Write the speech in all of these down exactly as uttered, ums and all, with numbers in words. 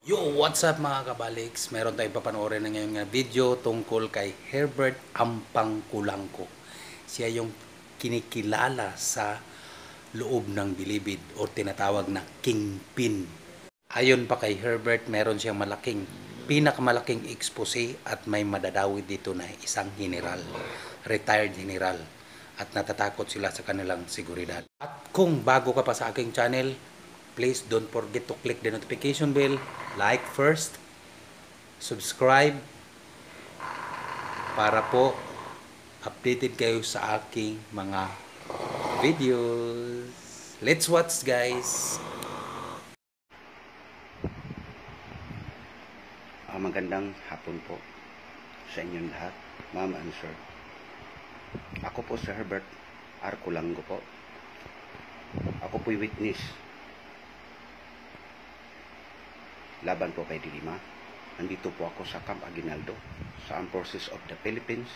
Yo, what's up mga kabaliks? Meron tayong papanoorin na ngayon nga video tungkol kay Herbert Ampang Kulangko. Siya yung kinikilala sa loob ng bilibid o tinatawag na kingpin. Ayon pa kay Herbert, meron siyang malaking, pinakamalaking expose at may madadawit dito na isang general, retired general. At natatakot sila sa kanilang seguridad. At kung bago ka pa sa aking channel, please don't forget to click the notification bell, like first, subscribe para po updated kayo sa aking mga videos. Let's watch guys! Uh, magandang hapon po sa inyong lahat, ma'am and sir. Ako po si Herbert R. Kulangko po. Ako po'y witness laban po kay Dilima. Nandito po ako sa Camp Aguinaldo sa Armed Forces of the Philippines.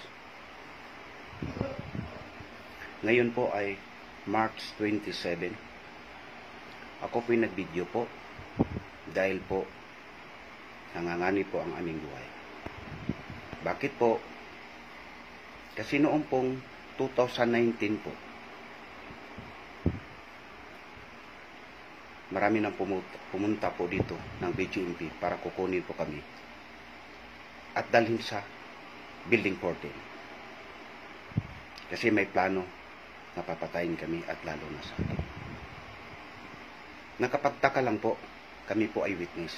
Ngayon po ay March twenty-seven. Ako po'y nag-video po dahil po nangangani po ang aming buhay. Bakit po? Kasi noong pong two thousand nineteen po, marami nang pumunta, pumunta po dito ng B G M P para kukunin po kami at dalhin sa building fourteen. Kasi may plano na papatayin kami at lalo na sa akin. Nakapagtaka lang po, kami po ay witness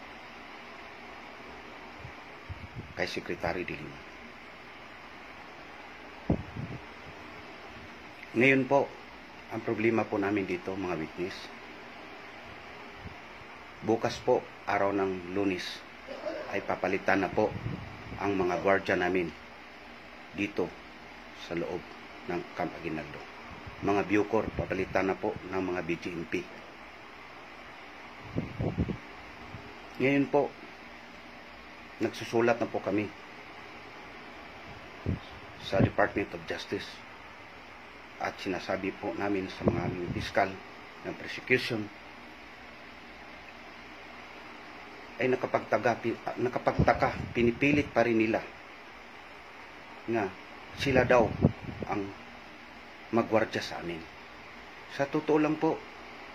kay Secretary Dilima. Ngayon po, ang problema po namin dito mga witness, bukas po, araw ng Lunes, ay papalitan na po ang mga gwardiya namin dito sa loob ng Camp Aguinaldo. Mga Bucor, papalitan na po ng mga B G M P. Ngayon po, nagsusulat na po kami sa Department of Justice at sinasabi po namin sa mga aming piskal ng prosecution ay nakapagtaga, nakapagtaka, pinipilit pa rin nila nga sila daw ang magwardya sa amin. Sa totoo lang po,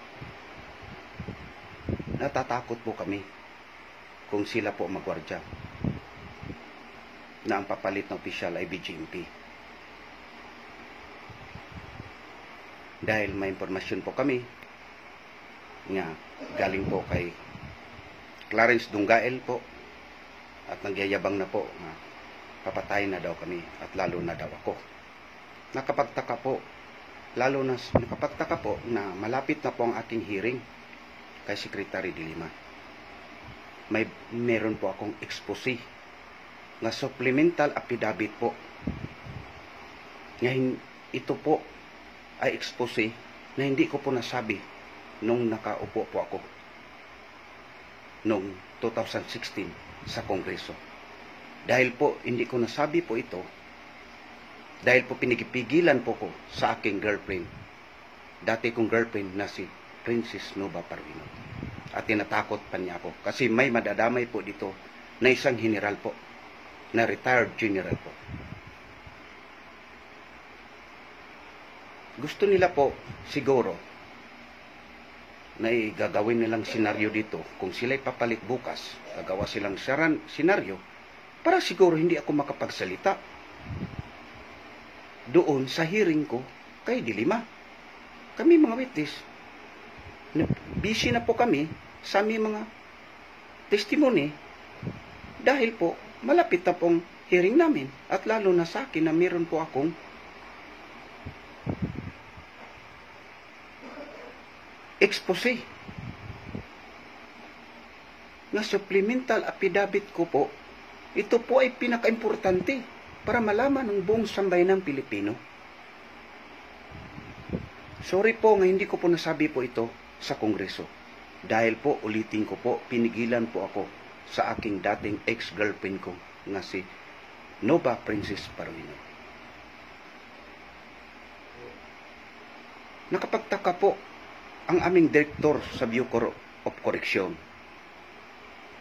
natatakot po kami kung sila po magwardya na ang papalit na opisyal ay B G M P. Dahil may impormasyon po kami nga galing po kay Clarence Dunggael po at nagyayabang na po na papatayin na daw kami at lalo na daw ako. Nakapagtaka po, lalo na nakapagtaka po na malapit na po ang aking hearing kay Secretary Dilima. May meron po akong expose na supplemental affidavit po. Ngayon ito po ay expose na hindi ko po nasabi nung nakaupo po ako noong two thousand sixteen sa Kongreso. Dahil po hindi ko nasabi po ito dahil po pinigipigilan po ko sa aking girlfriend, dati kong girlfriend na si Princess Nova Parvino, at tinatakot pa niya ako kasi may madadamay po dito na isang general po, na retired general po. Gusto nila po siguro na gagawin nilang senaryo dito. Kung sila'y papalit bukas, gagawa silang saran, senaryo para siguro hindi ako makapagsalita doon sa hearing ko kay Dilima. Kami mga witness, busy na po kami sa aming mga testimony dahil po malapit na pong hearing namin at lalo na sa akin na meron po akong expose na supplemental affidavit ko po. Ito po ay pinaka-importante para malaman ng buong sambayanang Pilipino. Sorry po nga hindi ko po nasabi po ito sa Kongreso dahil po ulitin ko po, pinigilan po ako sa aking dating ex-girlfriend ko na si Nova Princess Parvino. Nakapagtaka po ang aming direktor sa Bureau of Correction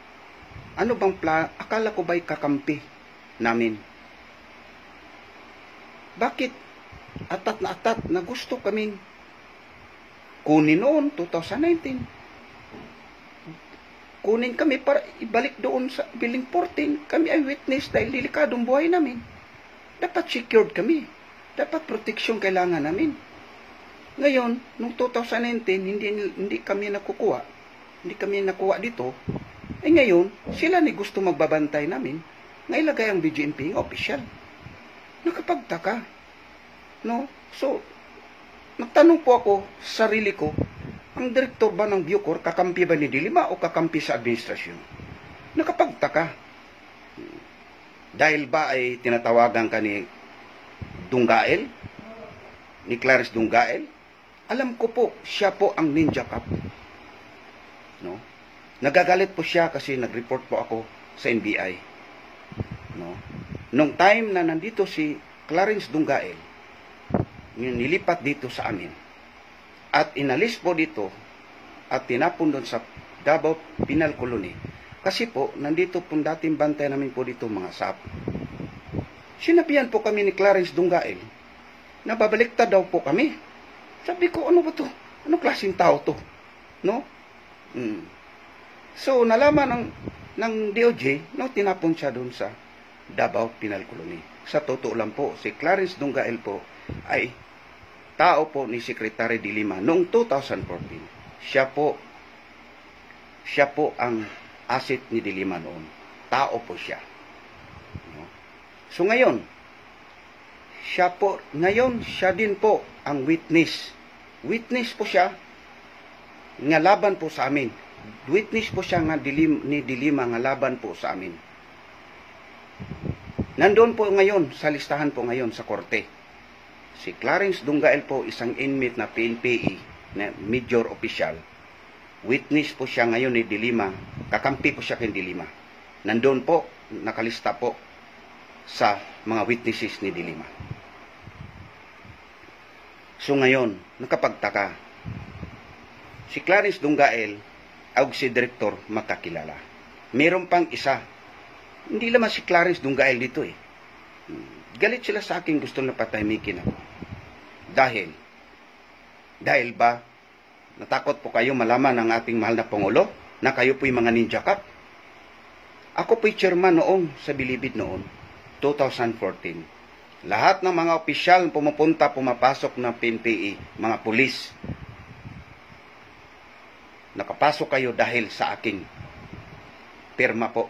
Ano bang plan? Akala ko ba'y kakampi namin? Bakit atat na atat na gusto kaming kunin noon, twenty nineteen? Kunin kami para ibalik doon sa Biling fourteen. Kami ay witness dahil delikadong buhay namin. Dapat secured kami. Dapat proteksyon kailangan namin. Ngayon, noong twenty nineteen, hindi, hindi kami nakukuha. Hindi kami nakuha dito. Eh ngayon, sila ni gusto magbabantay namin. Nailagay ang B G M P ng official. Nakapagtaka. No? So, nagtanong po ako sa sarili ko, ang direktor ba ng Bucor, kakampi ba ni Dilima o kakampi sa administrasyon? Nakapagtaka. Dahil ba ay tinatawagan ka ni Dunggael, ni Clarice Dunggael? Alam ko po, siya po ang Ninja Cup. No? Nagagalit po siya kasi nag-report po ako sa N B I. No? Nung time na nandito si Clarence Dunggael, nilipat dito sa amin. At inalis po dito at tinapon doon sa Davao Penal Colony. Kasi po, nandito po dating bantay namin po dito mga S A P. Sinabihan po kami ni Clarence Dunggael na babaliktad daw po kami. Sabi ko, ano ba to? Anong klaseng tao to? No? Hmm. So, nalaman ng, ng D O J, no, tinapon siya doon sa Davao Penal Colony. Sa totoo lang po, si Clarence Dunggael po ay tao po ni Secretary Dilima noong two thousand fourteen. Siya po, siya po ang asset ni Dilima noon. Tao po siya. No? So ngayon, siya po, ngayon siya din po ang witness. Witness po siya nga laban po sa amin. Witness po siya nga dilim, ni Dilima nga laban po sa amin. Nandoon po ngayon, sa listahan po ngayon sa korte. Si Clarence Dunggael po, isang inmate na P N P E, na major official. Witness po siya ngayon ni Dilima. Kakampi po siya kay Dilima. Nandoon po, nakalista po sa mga witnesses ni Dilima. So ngayon, nakapagtaka. Si Clarence Dunggael, ang si Direktor makakilala. Meron pang isa. Hindi naman si Clarence Dunggael dito eh. Galit sila sa akin, gusto na patahimikin ako. Dahil, dahil ba, natakot po kayo malaman ng ating mahal na Pangulo na kayo po'y mga Ninja Cup? Ako po'y chairman noong sa Bilibid noon, two thousand fourteen. Lahat ng mga opisyal pumupunta, pumapasok ng P N P E, mga pulis. Nakapasok kayo dahil sa aking pirma po.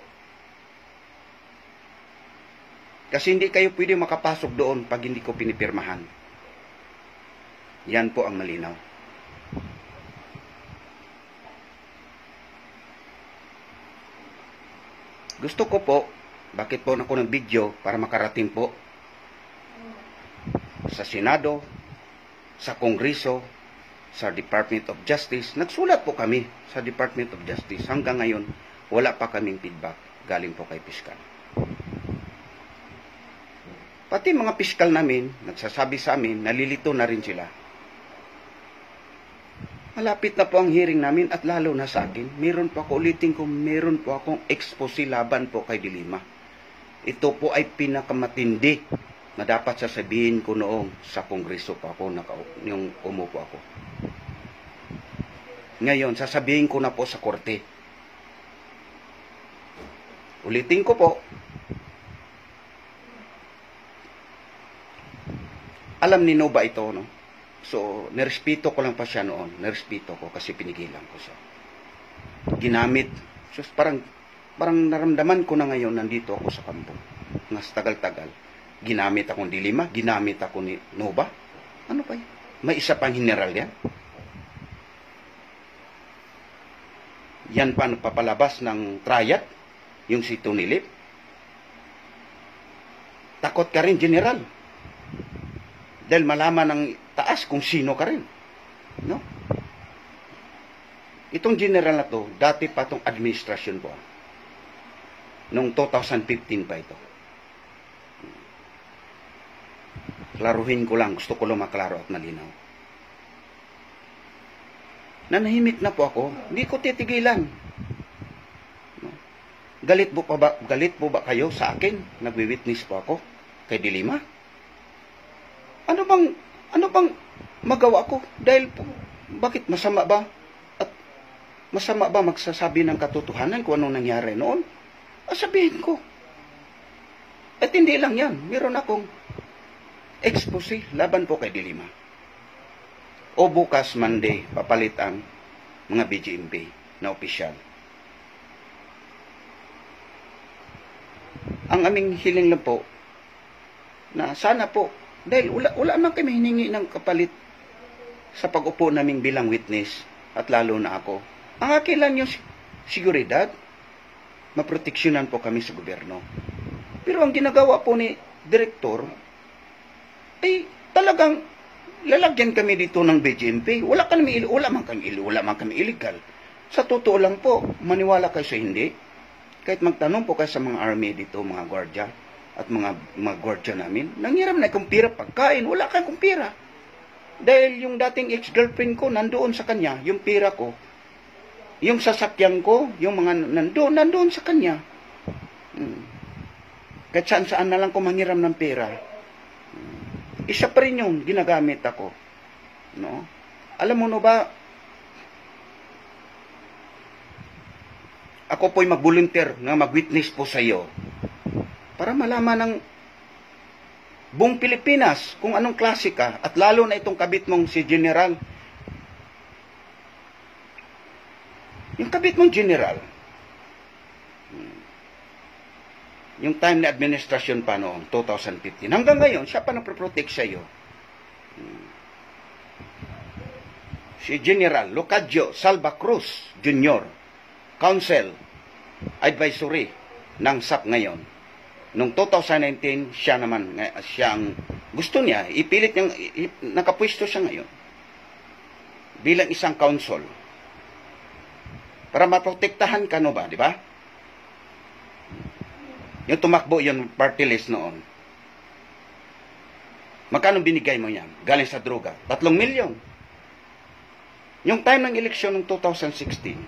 Kasi hindi kayo pwede makapasok doon pag hindi ko pinipirmahan. Yan po ang malinaw. Gusto ko po, bakit po ako ng video para makarating po sa Senado, sa Kongreso, sa Department of Justice. Nagsulat po kami sa Department of Justice. Hanggang ngayon, wala pa kaming feedback galing po kay Piskal. Pati mga piskal namin, nagsasabi sa amin, nalilito na rin sila. Malapit na po ang hearing namin at lalo na sa akin, meron po ako, ulitin ko, meron po akong expose laban po kay Dilima. Ito po ay pinakamatindi na dapat sasabihin ko noong sa Kongreso pa ako, yung umupo ako. Ngayon, sasabihin ko na po sa korte. Ulitin ko po, alam ni Nova ito, no? So, nerespeto ko lang pa siya noon. Nerespeto ko kasi pinigilan ko siya. Ginamit. So, parang, parang naramdaman ko na ngayon nandito ako sa kampo. Nas tagal-tagal. Ginamit akong Dilima. Ginamit ako ni Nova. Ano pa yun? May isa pang general yan. Yan pa ano, papalabas ng triad. Yung si Tony Lip. Takot ka rin, general. Dahil malaman ng taas kung sino ka rin. No? Itong general na to, dati pa itong administrasyon po. Noong two thousand fifteen pa ito. Klaruhin ko lang, gusto ko lang maklaro at malinaw. Nanahimik na po ako, hindi ko titigilan. No? Galit po pa ba, galit po ba kayo sa akin? Nagwi-witness po ako kay Dilima? Ano bang, ano bang magawa ko? Dahil po, bakit masama ba? At masama ba magsasabi ng katotohanan kung anong nangyari noon? Ah, sabihin ko. At hindi lang yan. Meron akong expose laban po kay Dilima. O bukas, Monday, papalit ang mga B G M P na opisyal. Ang aming hiling lang po, na sana po, dahil wala, wala man kami hiningi ng kapalit sa pag-upo naming bilang witness, at lalo na ako. Ang akin lang yung seguridad, maproteksyonan po kami sa gobyerno. Pero ang ginagawa po ni Direktor, ay talagang lalagyan kami dito ng B G M P. Wala kami, wala man kami, wala man kami illegal. Sa totoo lang po, maniwala kayo sa hindi. Kahit magtanong po kayo sa mga army dito, mga gwardiya, at mga, mga gwardiya namin, nanghiram na akong pira pagkain, wala kang pira. Dahil yung dating ex-girlfriend ko, nandoon sa kanya, yung pira ko, yung sasakyan ko, yung mga nandoon, nandoon sa kanya. Hmm. Kahit saan-saan na lang ko manghiram ng pera. Hmm. Isa pa rin yung ginagamit ako. No? Alam mo no ba, ako po'y mag-volunteer na mag-witness po sa iyo para malaman ng buong Pilipinas kung anong klase ka, at lalo na itong kabit mong si General. Yung kabit mong General, yung time na administrasyon pa noong two thousand fifteen, hanggang ngayon, siya pa nagproprotect sa iyo. Si General Locadio Salva Cruz Junior, Council Advisory ng S A P ngayon. Noong two thousand nineteen, siya naman, siya ang gusto niya, ipilit niyang, nakapwesto siya ngayon bilang isang council para maprotektahan ka no ba, di ba? Yung tumakbo yung party list noon. Magkano binigay mo yan? Galing sa droga. Tatlong milyon. Yung time ng eleksyon ng two thousand sixteen,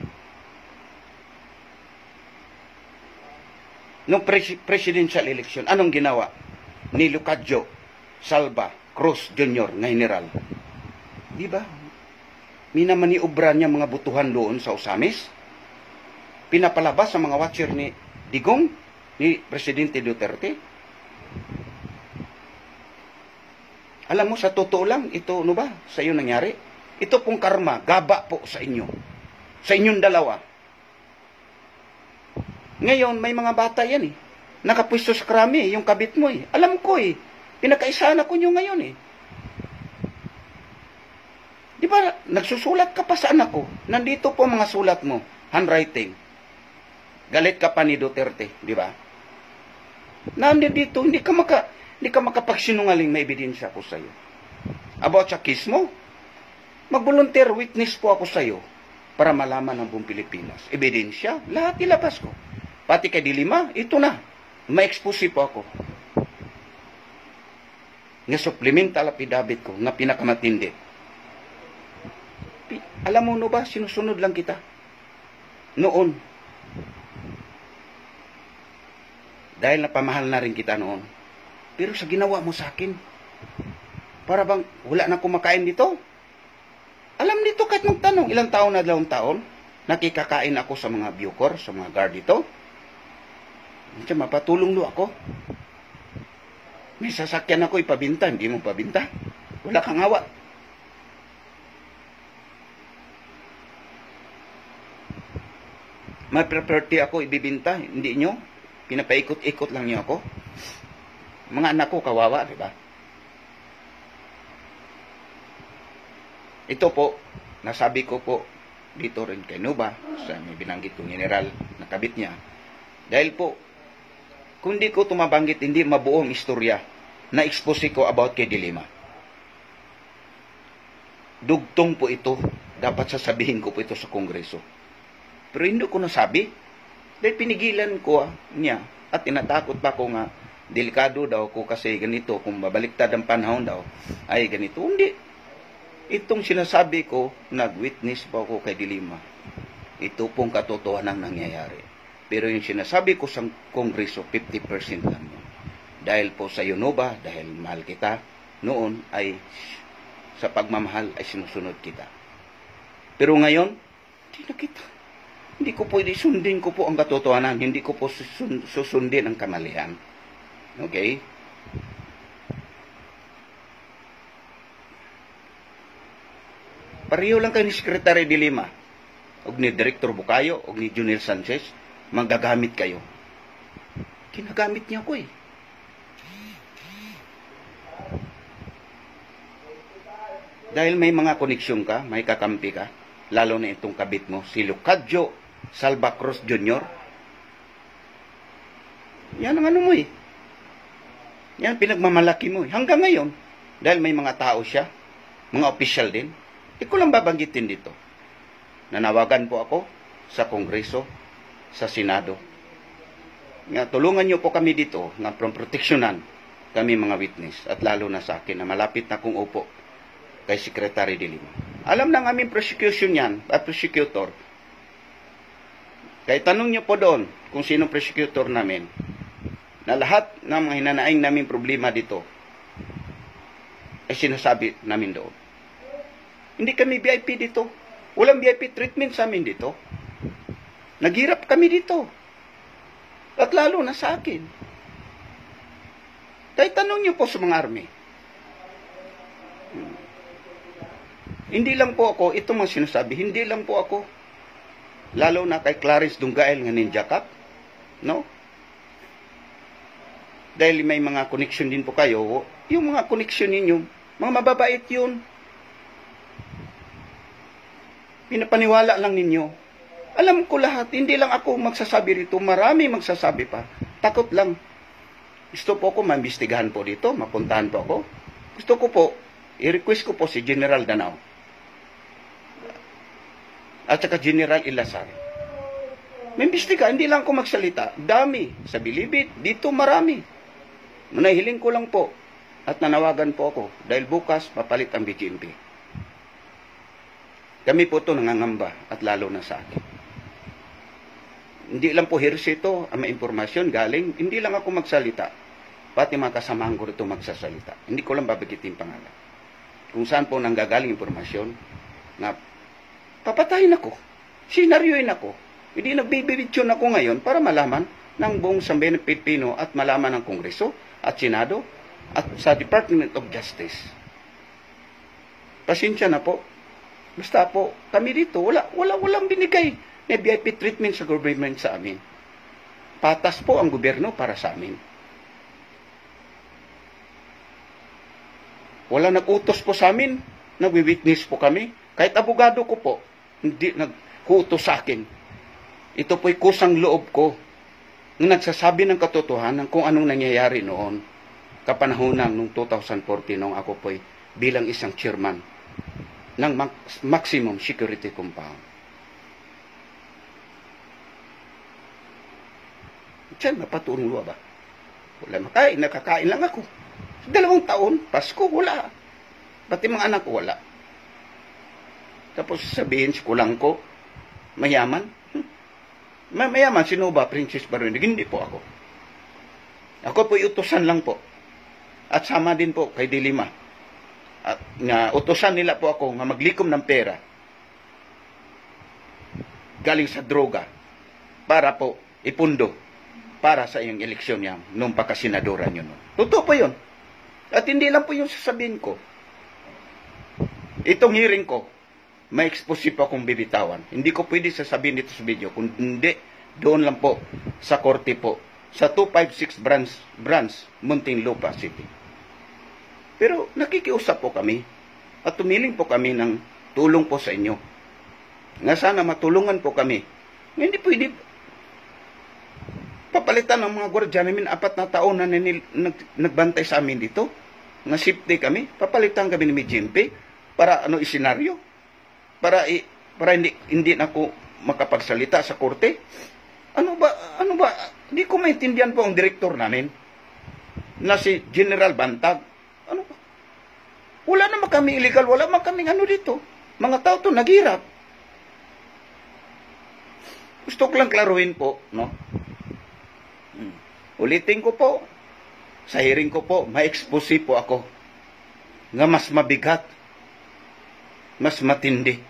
nung pres- presidential election, anong ginawa ni Locadio Salva Cruz Junior na general? Di ba? Minamaniobra niya mga butuhan doon sa Osamis. Pinapalabas sa mga watcher ni Digong, ni Presidente Duterte. Alam mo, sa totoo lang, ito, ano ba, sa iyo nangyari? Ito pong karma, gaba po sa inyo. Sa inyong dalawa. Ngayon, may mga bata yan eh. Nakapwisto sa krami, yung kabit mo eh. Alam ko eh. Pinakaisahan ako nyo ngayon eh. Di ba, nagsusulat ka pa sa anak ko. Nandito po mga sulat mo. Handwriting. Galit ka pa ni Duterte. Di ba? Nandito, hindi ka maka, hindi ka makapagsinungaling, may ebidensya ako sa'yo. About sa kiss mo, mag-volunteer witness po ako sa'yo para malaman ng buong Pilipinas. Ebidensya, lahat ilabas ko. Pati kay Dilima, ito na. Ma-expose po ako. Nga supplemental affidavit ko na pinakamatindi. Alam mo no ba, sinusunod lang kita. Noon. Dahil napamahal na rin kita noon. Pero sa ginawa mo sa akin, para bang wala na kumakain dito? Alam nito kahit magtanong, ilang taon na dalawang taon, nakikakain ako sa mga Bucor, sa mga guard dito. Diyan, mapatulong lo ako. May sasakyan ako ipabinta, hindi mo pabinta. Wala kang hawa. May property ako ibibinta, hindi nyo. Pinapaikot-ikot lang niyo ako. Mga anak ko kawawa, di ba? Ito po, nasabi ko po dito rin kay Nuba, sa may binanggit kong general na kabit niya. Dahil po, kung di ko tumabanggit, hindi mabuong istorya na expose ko about kay Dilima. Dugtong po ito. Dapat sasabihin ko po ito sa Kongreso. Pero hindi ko nasabi. Dahil pinigilan ko ah, niya. At tinatakot pa ko nga, delikado daw ko kasi ganito. Kung babaliktad ang panahon daw, ay ganito. Hindi. Itong sinasabi ko, nag-witness pa ako kay Dilima. Ito pong katotohanan nangyayari. Pero yung sinasabi ko sa Kongreso, fifty percent lang yun. Dahil po sa Yunova, dahil mahal kita, noon ay sa pagmamahal ay sinusunod kita. Pero ngayon, hindi na kita. Hindi ko pwede sundin ko po ang katotohanan. Hindi ko po susun- susundin ang kamalian. Okay? Pareho lang kayo ni Secretary de Lima, o ni Director Bukayo, o ni Junior Sanchez, magagamit kayo. Kinagamit niya ko eh. Dahil may mga koneksyon ka, may kakampi ka, lalo na itong kabit mo, si Lucadjo Salva Cruz Junior Yan ang ano mo eh. Yan pinagmamalaki mo eh. Hanggang ngayon, dahil may mga tao siya, mga opisyal din, ikaw lang babanggitin dito. Nanawagan po ako sa Kongreso, sa Senado. Nga, tulungan niyo po kami dito nga proteksyonan kami mga witness at lalo na sa akin na malapit na kong upo kay Secretary de Lima. Alam ng aming prosecution yan, at prosecutor. Kaya tanong niyo po doon kung sino prosecutor namin na lahat ng mga hinanaing namin problema dito ay sinasabi namin doon. Hindi kami V I P dito. Walang V I P treatment sa amin dito. Naghirap kami dito. At lalo na sa akin. Kaya tanong niyo po sa mga army. Hmm. Hindi lang po ako, ito mga sinasabi, hindi lang po ako. Lalo na kay Clarence Dunggael nga Ninja Cup. No? Dahil may mga connection din po kayo, yung mga connection ninyo, mga mababait yun. Pinapaniwala lang ninyo. Alam ko lahat, hindi lang ako magsasabi rito, marami magsasabi pa. Takot lang. Gusto po ako maimbestigahan po dito, mapuntahan po ako. Gusto ko po, i-request ko po si General Danao. At saka General Ilasar. Maimbestiga, hindi lang ako magsalita. Dami. Sa Bilibid, dito marami. Manahiling ko lang po. At nanawagan po ako. Dahil bukas, papalit ang B G M P. Kami po ito nangangamba at lalo na sa akin. Hindi lang po hearsay ito, ang may impormasyon galing, hindi lang ako magsalita. Pati mga kasamahan ko rito magsasalita. Hindi ko lang babagitin pangalan. Kung saan po nanggagaling impormasyon na papatayin ako, sinaryoin ako. Hindi nagbibidyon ako ngayon para malaman ng buong sambayan ng Pilipino at malaman ng Kongreso at Senado at sa Department of Justice. Pasensya na po. Basta po, kami dito, wala, wala, walang binigay na V I P treatment sa government sa amin. Patas po ang gobyerno para sa amin. Wala nag-utos po sa amin, nagwi-witness po kami. Kahit abogado ko po, hindi nag-utos sa akin. Ito po'y kusang loob ko na nagsasabi ng katotohanan kung anong nangyayari noon kapanahonan noong two thousand fourteen nung ako po'y bilang isang chairman ng maximum security compound. Diyan, mapatulong ba? Wala makain, nakakain lang ako. Dalawang taon, Pasko, wala. Pati mga anak ko, wala. Tapos sabihin, si kulang ko, mayaman. Hmm. Mayaman, sino ba? Princess Baronig? Hindi po ako. Ako po utusan lang po. At sama din po kay Dilima. At nga utusan nila po ako nga maglikom ng pera galing sa droga para po ipundo para sa iyong eleksyon niya nung pagkasenadora nyo. No? Totoo po yun. At hindi lang po yung sasabihin ko. Itong hearing ko, may expose pa akong bibitawan. Hindi ko pwede sasabihin dito sa video. Kung hindi, doon lang po sa korte po. Sa two fifty-six branch, branch Muntinlupa City. Pero nakikiusap po kami at tumiling po kami ng tulong po sa inyo. Nga sana matulungan po kami. Hindi pwede papalitan ng mga gwardiya namin apat na taon na nil, nag, nagbantay sa amin dito. Nga safety kami. Papalitan kami ni G M P para ano isenaryo. Para, i, para hindi, hindi na ako makapagsalita sa korte. Ano ba, ano ba, hindi ko maintindihan po ang direktor namin na si General Bantag. Ano ba? Wala naman kami illegal, wala naman kami ano dito. Mga tao to naghirap. Gusto ko lang klaruhin po, no? Hmm. Ulitin ko po, sa hearing ko po, ma-expose po ako nga mas mabigat, mas matindi.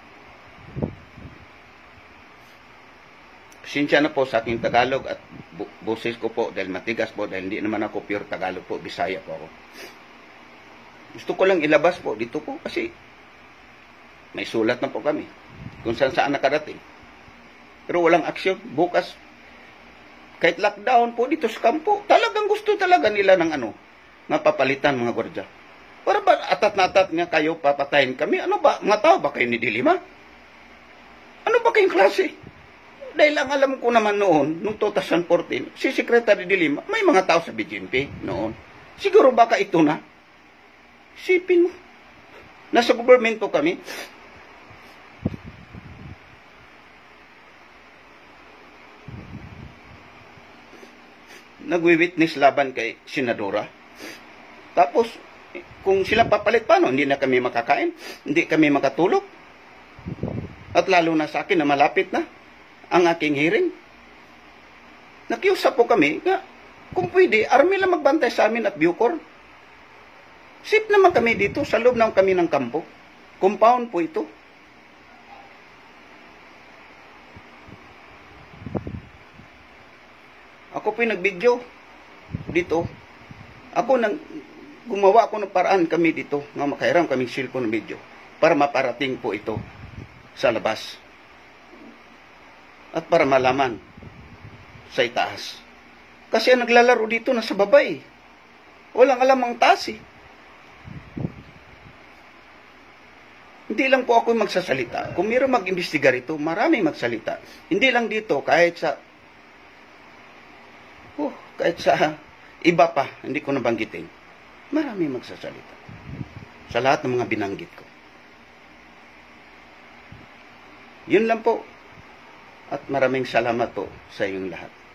Pasensya na po sa aking Tagalog at bu- boses ko po dahil matigas po dahil hindi naman ako pure Tagalog po, Bisaya po ako. Gusto ko lang ilabas po dito po kasi may sulat na po kami kung saan saan nakarating. Pero walang aksyon. Bukas, kahit lockdown po dito sa kampo, talagang gusto talaga nila ng ano, nga papalitan mga gwardiya. Para ba atat na atat nga kayo papatayin kami? Ano ba? Mga tao ba kayo ni Dilima? Ano ba kayong klase? Dahil ang alam ko naman noon, noong two thousand fourteen, si Secretary Dilima, may mga tao sa B G M P noon. Siguro baka ito na. Sipin mo. Nasa government po kami. Nagwi-witness laban kay Senadora. Tapos, kung sila papalit, paano? Hindi na kami makakain, hindi kami makatulog. At lalo na sa akin na malapit na ang aking hearing. Nakiusap po kami nga, kung pwede, army lang magbantay sa amin at Bucor. Safe naman kami dito, sa loob naman kami ng kampo. Compound po ito. Ako po yung nag-video dito. Ako nang gumawa ako ng paraan kami dito nga makahiram kaming cellphone ng video para maparating po ito sa labas. At para malaman sa itaas. Kasi ang naglalaro dito nasa baba eh. Walang alam ang taas eh. Hindi lang po ako magsasalita. Kung mayroong mag-imbestiga rito, marami magsalita. Hindi lang dito, kahit sa oh, kahit sa iba pa, hindi ko nabanggitin. Marami magsasalita. Sa lahat ng mga binanggit ko. Yun lang po. At maraming salamat po sa inyong lahat.